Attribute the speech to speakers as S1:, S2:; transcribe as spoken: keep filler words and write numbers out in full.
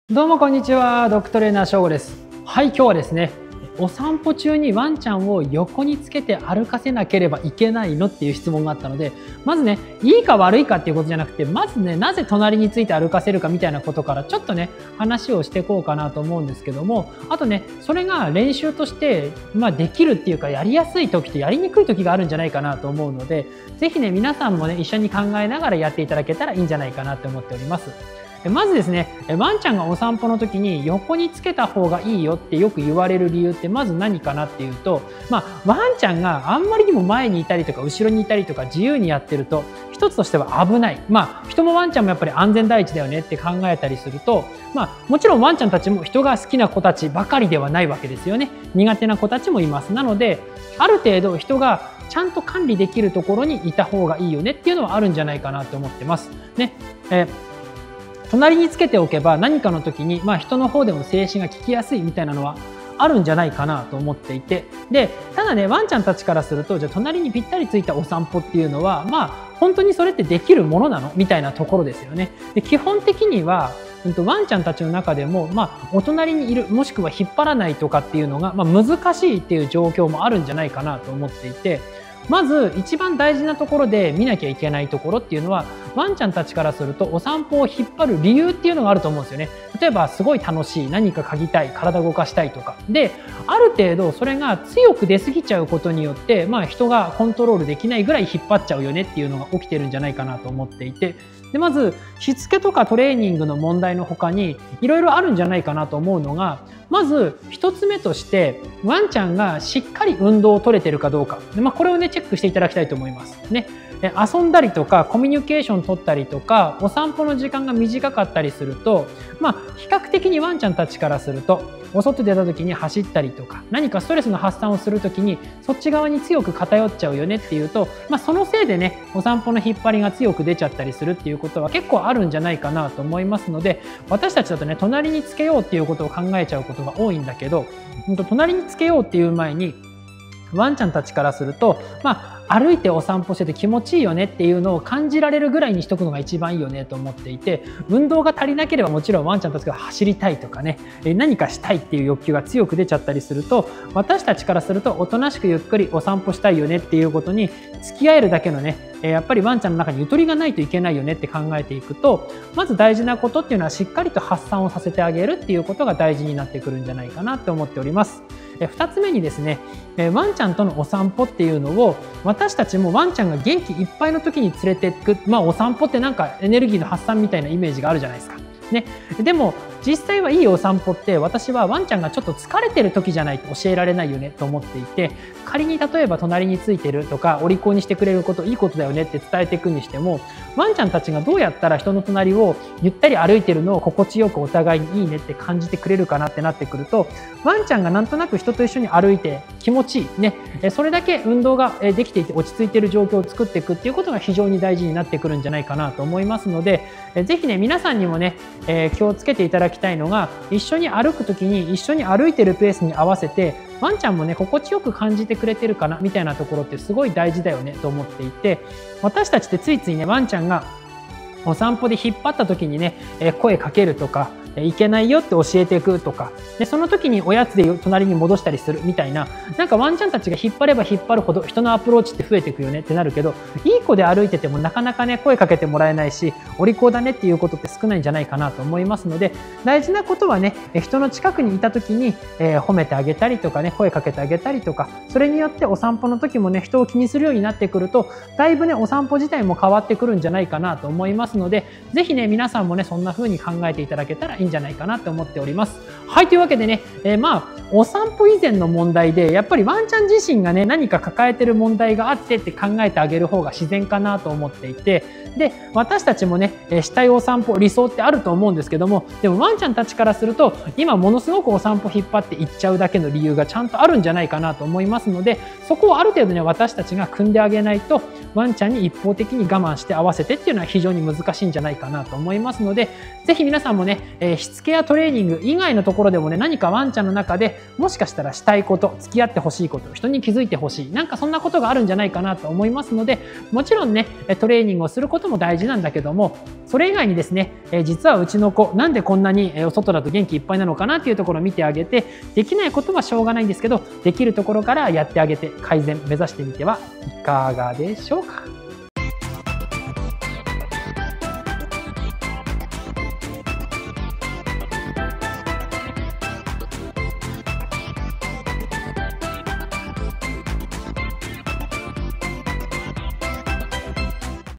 S1: どうもこんにちは、ドッグトレーナーしょうごです。はい、今日はですね、お散歩中にワンちゃんを横につけて歩かせなければいけないのっていう質問があったので、まずね、いいか悪いかっていうことじゃなくて、まずね、なぜ隣について歩かせるかみたいなことからちょっとね、話をしていこうかなと思うんですけども、あとね、それが練習として、まあ、できるっていうか、やりやすい時とやりにくい時があるんじゃないかなと思うので、ぜひね、皆さんもね、一緒に考えながらやっていただけたらいいんじゃないかなと思っております。まずですね、ワンちゃんがお散歩の時に横につけた方がいいよってよく言われる理由ってまず何かなっていうと、まあ、ワンちゃんがあんまりにも前にいたりとか後ろにいたりとか自由にやってると一つとしては危ない、まあ、人もワンちゃんもやっぱり安全第一だよねって考えたりすると、まあ、もちろんワンちゃんたちも人が好きな子たちばかりではないわけですよね。苦手な子たちもいます。なのである程度人がちゃんと管理できるところにいた方がいいよねっていうのはあるんじゃないかなと思ってます。ねえー隣につけておけば何かの時に、まあ、人の方でも静止が聞きやすいみたいなのはあるんじゃないかなと思っていて、でただね、ワンちゃんたちからするとじゃあ隣にぴったりついたお散歩っていうのはまあ本当にそれってできるものなのみたいなところですよね。で基本的にはワンちゃんたちの中でも、まあ、お隣にいるもしくは引っ張らないとかっていうのが、まあ、難しいっていう状況もあるんじゃないかなと思っていて、まず一番大事なところで見なきゃいけないところっていうのはワンちゃんたちからするとお散歩を引っ張る理由っていうのがあると思うんですよね。例えばすごい楽しい、何か嗅ぎたい、体動かしたいとかで、ある程度それが強く出過ぎちゃうことによって、まあ、人がコントロールできないぐらい引っ張っちゃうよねっていうのが起きてるんじゃないかなと思っていて、でまずしつけとかトレーニングの問題の他にいろいろあるんじゃないかなと思うのが、まず一つ目としてワンちゃんがしっかり運動を取れてるかどうか、で、まあ、これをねチェックしていただきたいと思いますね。遊んだりとかコミュニケーション取ったりとかお散歩の時間が短かったりすると、まあ、比較的にワンちゃんたちからするとお外出た時に走ったりとか何かストレスの発散をする時にそっち側に強く偏っちゃうよねっていうと、まあ、そのせいでねお散歩の引っ張りが強く出ちゃったりするっていうことは結構あるんじゃないかなと思いますので、私たちだとね隣につけようっていうことを考えちゃうことが多いんだけど、隣につけようっていう前にワンちゃんたちからすると、まあ、歩いてお散歩してて気持ちいいよねっていうのを感じられるぐらいにしとくのが一番いいよねと思っていて、運動が足りなければもちろんワンちゃんたちが走りたいとかね、何かしたいっていう欲求が強く出ちゃったりすると、私たちからするとおとなしくゆっくりお散歩したいよねっていうことに付き合えるだけのね、やっぱりワンちゃんの中にゆとりがないといけないよねって考えていくと、まず大事なことっていうのはしっかりと発散をさせてあげるっていうことが大事になってくるんじゃないかなと思っております。ふたつめにですね、ワンちゃんとのお散歩っていうのを私たちもワンちゃんが元気いっぱいの時に連れていく、まあ、お散歩ってなんかエネルギーの発散みたいなイメージがあるじゃないですか。ね、でも実際はいいお散歩って私はワンちゃんがちょっと疲れてる時じゃないと教えられないよねと思っていて、仮に例えば隣についてるとかお利口にしてくれることいいことだよねって伝えていくにしても、ワンちゃんたちがどうやったら人の隣をゆったり歩いてるのを心地よくお互いにいいねって感じてくれるかなってなってくると、ワンちゃんがなんとなく人と一緒に歩いて気持ちいいね、それだけ運動ができていて落ち着いている状況を作っていくっていうことが非常に大事になってくるんじゃないかなと思いますので、ぜひね皆さんにもね、えー、気をつけていただきたいのが、一緒に歩く時に一緒に歩いてるペースに合わせてワンちゃんもね心地よく感じてくれてるかなみたいなところってすごい大事だよねと思っていて、私たちってついついねワンちゃんがお散歩で引っ張った時にね声かけるとかいけないよって教えていくとかで、その時におやつで隣に戻したりするみたいな、なんかワンちゃんたちが引っ張れば引っ張るほど人のアプローチって増えていくよねってなるけど、いい子で歩いててもなかなかね声かけてもらえないしお利口だねっていうことって少ないんじゃないかなと思いますので、大事なことはね人の近くにいた時に、えー、褒めてあげたりとかね声かけてあげたりとか、それによってお散歩の時もね人を気にするようになってくるとだいぶねお散歩自体も変わってくるんじゃないかなと思いますので、ぜひね皆さんもねそんな風に考えていただけたらいいんじゃないかなと思っております。はい、というわけでね、えー、まあお散歩以前の問題でやっぱりワンちゃん自身がね何か抱えてる問題があってって考えてあげる方が自然かなと思っていて、で私たちもねしたいお散歩理想ってあると思うんですけども、でもワンちゃんたちからすると今ものすごくお散歩引っ張っていっちゃうだけの理由がちゃんとあるんじゃないかなと思いますので、そこをある程度ね私たちが組んであげないとワンちゃんに一方的に我慢して合わせてっていうのは非常に難しいんじゃないかなと思いますので、ぜひ皆さんもねえー、しつけやトレーニング以外のところでもね、何かワンちゃんの中でもしかしたらしたいこと、付き合ってほしいこと、人に気づいてほしい、なんかそんなことがあるんじゃないかなと思いますので、もちろんねトレーニングをすることも大事なんだけども、それ以外にですね、えー、実はうちの子なんでこんなにお外だと元気いっぱいなのかなっていうところを見てあげて、できないことはしょうがないんですけど、できるところからやってあげて改善目指してみてはいかがでしょうか。